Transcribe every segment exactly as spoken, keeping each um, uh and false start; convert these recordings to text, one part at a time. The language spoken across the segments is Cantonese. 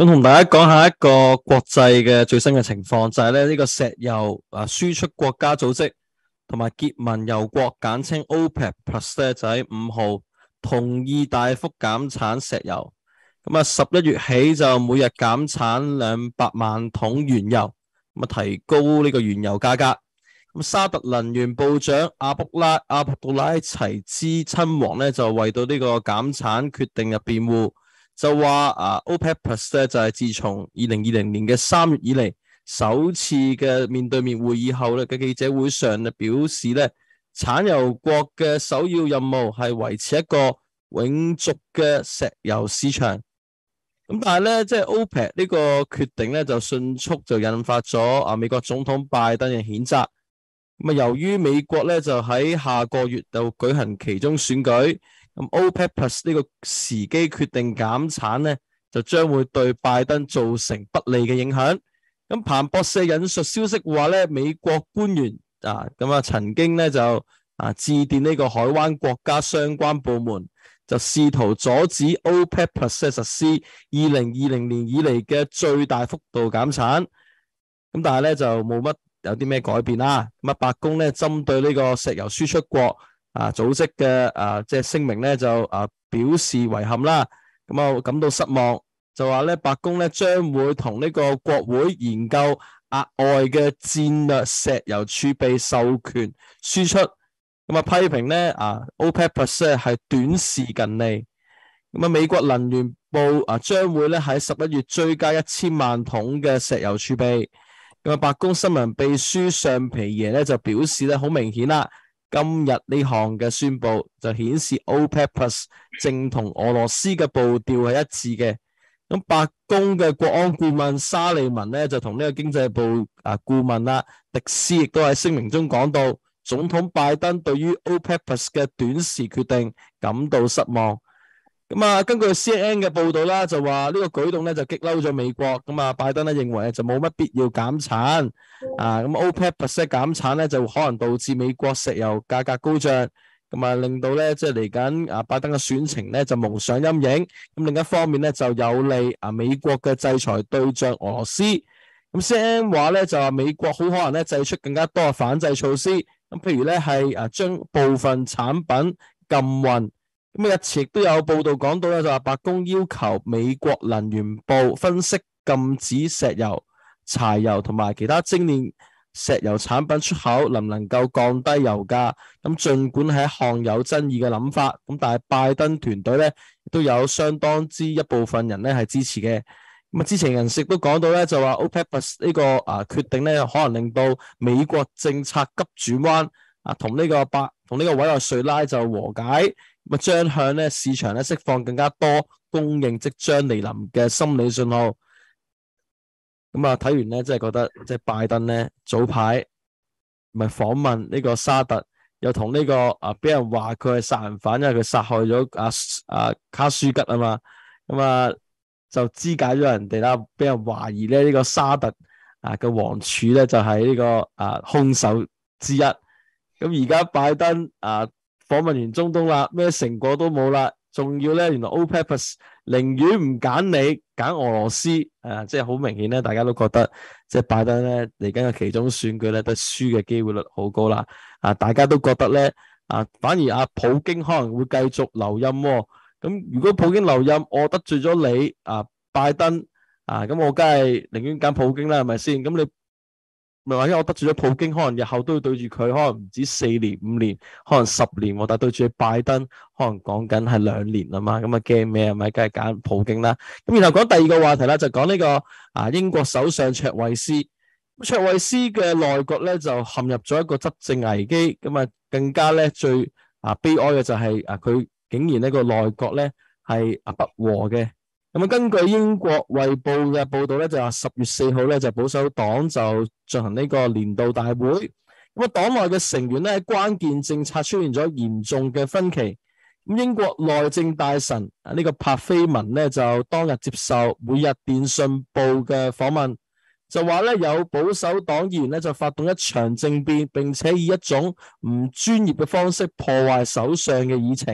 咁同大家講下一個國際嘅最新嘅情況，就係咧呢個石油啊輸出國家組織同埋結盟油國簡稱 OPEC Plus 咧，就喺五號同意大幅減產石油。咁啊，十一月起就每日減產兩百萬桶原油，咁啊提高呢個原油價格。咁沙特能源部長阿卜拉阿卜杜拉齊茲親王咧就為到呢個減產決定入辯護。就話啊 OPEC Plus 咧就係自從二零二零年嘅三月以嚟首次嘅面對面會議後咧嘅記者會上咧表示咧，產油國嘅首要任務係維持一個永續嘅石油市場。咁但係咧，即係 OPEC 呢個決定咧就迅速就引發咗啊美國總統拜登嘅譴責。咁啊，由於美國咧就喺下個月就舉行期中選舉。咁 OPEC Plus 呢個時機決定減產咧，就將會對拜登造成不利嘅影響。咁彭博社引述消息話咧，美國官員啊咁啊曾經咧就啊致電呢個海灣國家相關部門，就試圖阻止 OPEC Plus 實施二零二零年以嚟嘅最大幅度減產。咁但係咧就冇乜有啲咩改變啦。咁啊白宮咧針對呢個石油輸出國啊，組織嘅啊，即係聲明咧就啊表示遺憾啦，咁啊感到失望，就話咧白宮咧將會同呢個國會研究額外嘅戰略石油儲備授權輸出，咁啊批評咧啊 OPEC Plus 咧係短視近利，咁啊美國能源部啊將會咧喺十一月追加一千萬桶嘅石油儲備，咁啊白宮新聞秘書尚皮耶咧就表示咧好明顯啦。今日呢項嘅宣佈就顯示 OPEC Plus 正同俄羅斯嘅步調係一致嘅。咁白宮嘅國安顧問沙利文咧就同呢個經濟部啊顧問啦迪斯亦都喺聲明中講到，總統拜登對於 OPEC Plus 嘅短時決定感到失望。咁啊，根據 C N N 嘅報道啦，就話呢個舉動咧就激嬲咗美國，咁啊拜登咧認為就冇乜必要減產，啊咁 OPEC Plus 減產咧就可能導致美國石油價格高漲，咁啊令到咧即係嚟緊啊拜登嘅選情咧就蒙上陰影。咁另一方面咧就有利啊美國嘅制裁對象俄羅斯。咁 C N N 話咧就話美國好可能咧祭出更加多嘅反制措施，咁譬如咧係啊將部分產品禁運。咁日前亦都有報道講到咧，就話白宮要求美國能源部分析禁止石油、柴油同埋其他精煉石油產品出口，能唔能夠降低油價？咁盡管係一項有爭議嘅諗法，咁但係拜登團隊咧亦都有相當之一部分人咧係支持嘅。咁啊，知情人士都講到咧，就話 OPEC Plus 呢個啊決定咧，可能令到美國政策急轉彎啊，同呢個白同呢個委內瑞拉就和解。咁啊，將向咧市場咧釋放更加多供應即將嚟臨嘅心理信號。咁啊，睇完咧，真係覺得即係拜登咧早排咪訪問呢個沙特，又同呢、這個啊俾人話佢係殺人犯，因為佢殺害咗啊啊卡舒吉啊嘛。咁啊就肢解咗人哋啦，俾人懷疑咧呢、這個沙特啊嘅王儲咧就係、是、呢、這個啊兇手之一。咁而家拜登啊訪問完中東啦，咩成果都冇啦，仲要咧原來 OPEC Plus 寧願唔揀你，揀俄羅斯，誒、啊，即係好明顯咧，大家都覺得即係拜登咧嚟緊嘅期中選舉咧，都輸嘅機會率好高啦。啊，大家都覺得咧，啊，反而阿普京可能會繼續留任、哦。咁如果普京留任，我得罪咗你，啊，拜登，啊，咁我梗係寧願揀普京啦，係咪先？咁你咪話因為我得罪咗普京，可能日後都要對住佢，可能唔止四年、五年，可能十年，但係對住拜登，可能講緊係兩年啊嘛，咁啊驚咩？係咪？梗係揀普京啦。咁然後講第二個話題啦，就講呢、這個啊英國首相卓慧思。卓慧思嘅內閣咧就陷入咗一個執政危機，咁啊更加咧最啊悲哀嘅就係、是、啊佢竟然呢個內閣咧係啊不和嘅。咁啊，根據英國衛報嘅報道咧，就話十月四號咧就保守黨就進行呢個年度大會。咁啊，黨內嘅成員咧喺關鍵政策出現咗嚴重嘅分歧。咁英國內政大臣啊呢個柏菲文咧就當日接受每日電訊報嘅訪問，就話咧有保守黨議員咧就發動一場政變，並且以一種唔專業嘅方式破壞首相嘅議程。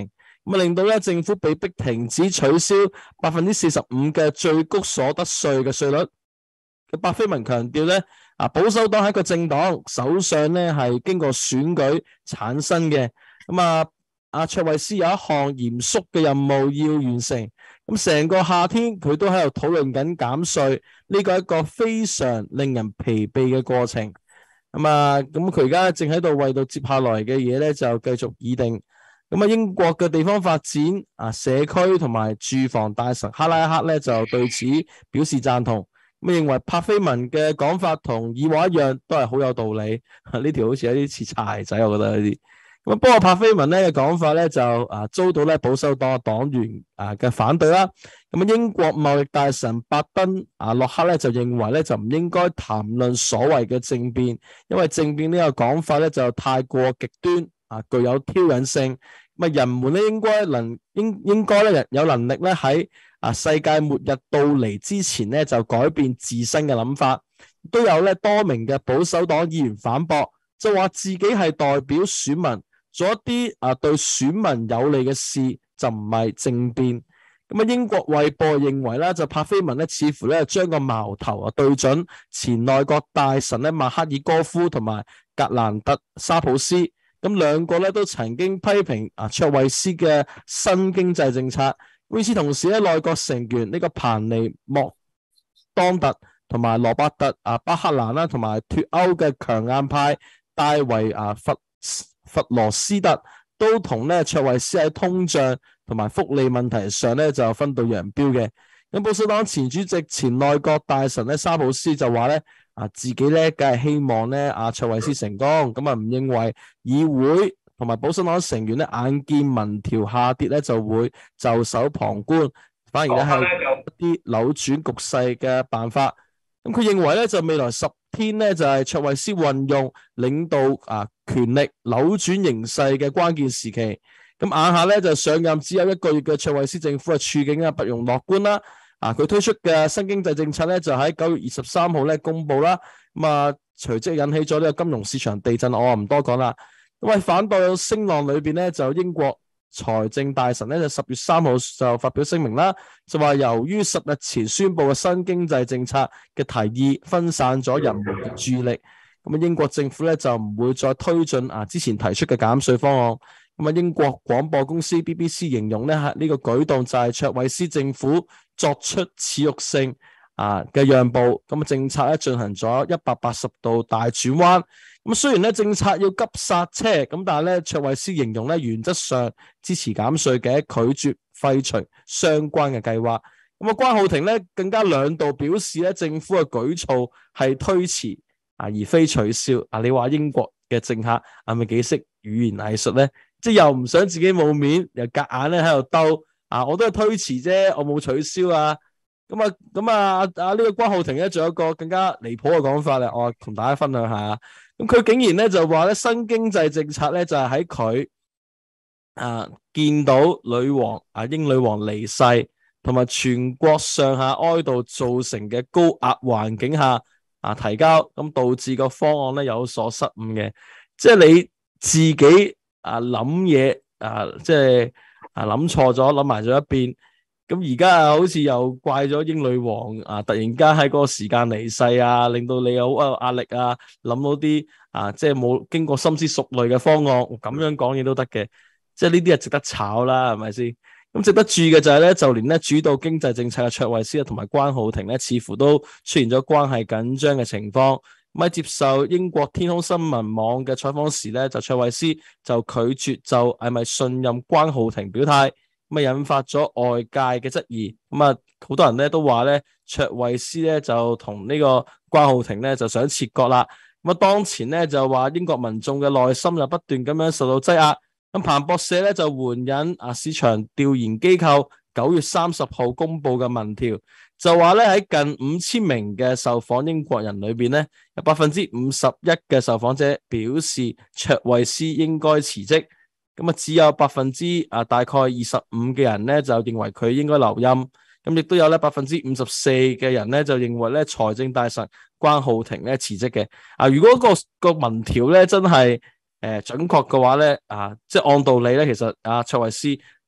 咁啊令到咧政府被逼停止取消百分之四十五嘅最高所得稅嘅稅率。白飛文強調咧，啊保守黨係一個政黨，首相咧係經過選舉產生嘅。咁啊，阿卓慧思有一項嚴肅嘅任務要完成。咁成個夏天佢都喺度討論緊減稅，呢個係一個非常令人疲憊嘅過程。咁啊，咁佢而家正喺度為到接下來嘅嘢咧就繼續議定。咁啊，英國嘅地方發展啊社區同埋住房大臣克拉克咧就對此表示贊同。咁認為柏菲文嘅講法同以往一樣，都係好有道理。呢條好似有啲似柴仔，我覺得呢啲。咁不過柏菲文咧嘅講法咧就啊遭到咧保守黨嘅黨員啊嘅反對啦。咁啊，英國貿易大臣拜登啊洛克咧就認為咧就唔應該談論所謂嘅政變，因為政變呢個講法咧就太過極端啊，具有挑釁性。咁啊，人們咧應該能應應該咧有能力咧喺啊！世界末日到嚟之前咧，就改變自身嘅諗法。都有咧多名嘅保守黨議員反駁，就話自己係代表選民做一啲啊對選民有利嘅事，就唔係政變。咁啊，英國衛報認為咧，就柏菲文咧似乎咧將個矛頭啊對準前內閣大臣咧麥克爾戈夫同埋格蘭特沙普斯。咁兩個咧都曾經批評啊卓慧思嘅新經濟政策。與此同時咧，內閣成員呢個彭尼莫當特同埋羅伯特啊巴克蘭啦，同埋脫歐嘅強硬派戴維啊弗弗羅斯特都同咧卓慧思喺通脹同埋福利問題上咧就分道揚鑣嘅。咁保守黨前主席前內閣大臣咧沙普斯就話咧啊自己咧梗係希望咧阿卓慧思成功，咁啊唔認為議會同埋保守黨成員咧眼見民調下跌咧就會袖手旁觀，反而咧係一啲扭轉局勢嘅辦法。咁佢認為咧就未來十天咧就係卓慧思運用領導啊權力扭轉形勢嘅關鍵時期。咁眼下咧就上任只有一個月嘅卓慧思政府嘅處境啊不容樂觀啦。啊佢推出嘅新經濟政策咧就喺九月二十三號咧公布啦。咁啊隨即引起咗呢個金融市場地震，我唔多講啦。因為反對聲浪裏邊咧，就英國財政大臣咧就十月三號就發表聲明啦，就話由於十日前宣布嘅新經濟政策嘅提議分散咗人們嘅注意力，咁啊英國政府咧就唔會再推進啊之前提出嘅減稅方案。咁啊英國廣播公司 B B C 形容咧係呢個舉動就係卓慧思政府作出恥辱性啊嘅讓步，咁啊政策咧進行咗一百八十度大轉彎。咁雖然咧政策要急剎車，咁但係咧卓慧思形容咧原則上支持減稅嘅，拒絕廢除相關嘅計劃。咁啊關浩庭咧更加兩度表示咧政府嘅舉措係推遲啊而非取消。啊你話英國嘅政客係咪幾識語言藝術咧？即係又唔想自己冇面，又夾硬咧喺度兜啊！我都係推遲啫，我冇取消啊！咁啊咁啊啊呢個關浩庭咧仲有一個更加離譜嘅講法咧，我同大家分享下。咁佢竟然咧就話咧新經濟政策咧就係喺佢啊見到女王啊英女王離世同埋全國上下哀悼造成嘅高壓環境下啊提交，咁導致個方案咧有所失誤嘅。即係你自己啊諗嘢啊即係啊諗錯咗諗埋咗一邊。咁而家啊，好似又怪咗英女王啊，突然間喺嗰個時間離世啊，令到你有好有壓力啊，諗到啲啊，即係冇經過深思熟慮嘅方案，咁樣講嘢都得嘅，即係呢啲係值得炒啦，係咪先？咁值得注意嘅就係咧，就連咧主導經濟政策嘅卓慧思啊，同埋關浩庭咧，似乎都出現咗關係緊張嘅情況。咁喺接受英國天空新聞網嘅採訪時咧，就卓慧思就拒絕就係咪信任關浩庭表態。咁啊引發咗外界嘅質疑，咁啊好多人咧都話咧卓慧思咧就同呢個關浩庭咧就想切割啦。咁啊當前咧就話英國民眾嘅內心就不斷咁樣受到擠壓。咁彭博社咧就援引啊市場調研機構九月三十號公布嘅民調，就話咧喺近五千名嘅受訪英國人裏邊咧，有百分之五十一嘅受訪者表示卓慧思應該辭職。咁啊，只有百分之啊大概二十五嘅人咧就認為佢應該留任，咁亦都有咧百分之五十四嘅人咧就認為咧財政大臣關浩庭咧辭職嘅。啊，如果個個民調咧真係誒準確嘅話咧，啊，即係按道理咧，其實啊卓慧思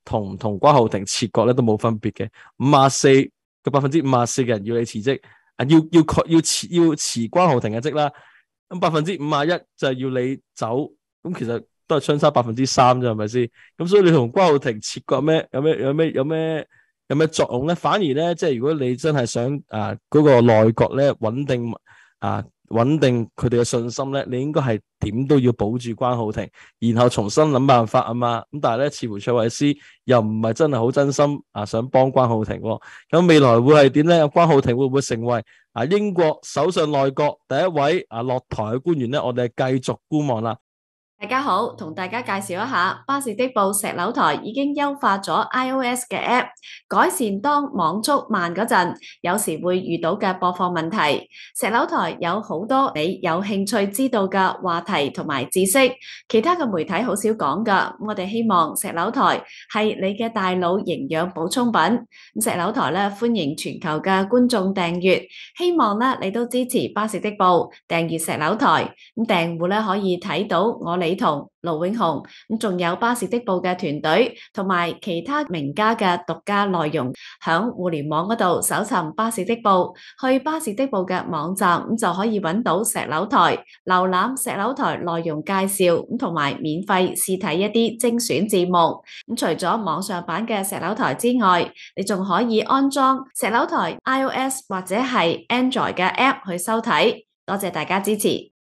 同唔同關浩庭切割咧都冇分別嘅。五十四個百分之五十四嘅人要你辭職，啊要要確要辭要辭關浩庭嘅職啦。咁百分之五十一就係要你走，咁其實都係相差百分之三啫，係咪先？咁所以你同關浩庭切割咩？有咩有咩有咩有咩作用咧？反而咧，即係如果你真係想啊嗰個內閣咧穩定啊穩定佢哋嘅信心咧，你應該係點都要保住關浩庭，然後重新諗辦法啊嘛。咁但係咧，似乎卓慧思又唔係真係好真心啊想幫關浩庭喎。咁未來會係點咧？關浩庭會唔會成為啊英國首相內閣第一位啊落台嘅官員咧？我哋繼續觀望啦。 大家好，同大家介紹一下巴士的報石榴台已經優化咗 iOS 嘅 App， 改善當網速慢嗰陣，有時會遇到嘅播放問題。石榴台有好多你有興趣知道嘅話題同埋知識，其他嘅媒體好少講㗎。我哋希望石榴台係你嘅大腦營養補充品。咁石榴台咧歡迎全球嘅觀眾訂閱，希望咧你都支持巴士的報，訂閱石榴台。咁訂戶咧可以睇到我哋。李彤、盧永雄，咁仲有巴士的報嘅團隊同埋其他名家嘅獨家內容，響互聯網嗰度搜尋巴士的報，去巴士的報嘅網站咁就可以揾到石榴台，瀏覽石榴台內容介紹咁同埋免費試睇一啲精選節目。咁除咗網上版嘅石榴台之外，你仲可以安裝石榴台 iOS 或者係 Android 嘅 App 去收睇。多謝大家支持。